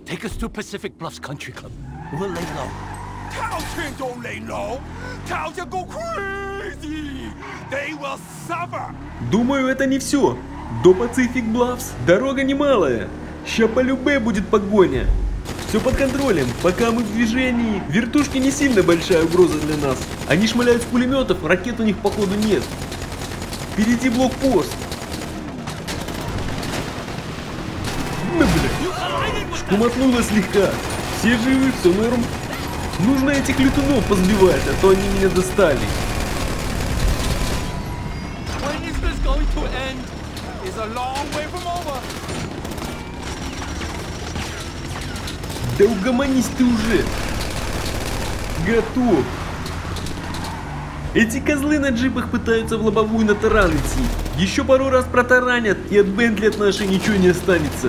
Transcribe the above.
Take us to Pacific Bluffs Country Club. We'll lay low. Townsend don't lay low. Townsend go crazy. They will suffer. Думаю, это не все. До Pacific Bluffs дорога немалая. Ща по любе будет погоня. Все под контролем, пока мы в движении. Вертушки не сильно большая угроза для нас. Они шмаляют с пулеметов, ракет у них походу нет. Впереди блокпост. Ну, блядь. Шкумотнуло слегка. Все живы, все норм. Нужно этих летунов позбивать, а то они меня достали. When is this going to end? It's a long way from over. Да угомонись ты уже. Готов. Эти козлы на джипах пытаются в лобовую на таран идти. Еще пару раз протаранят, и от Бентли от нашей ничего не останется.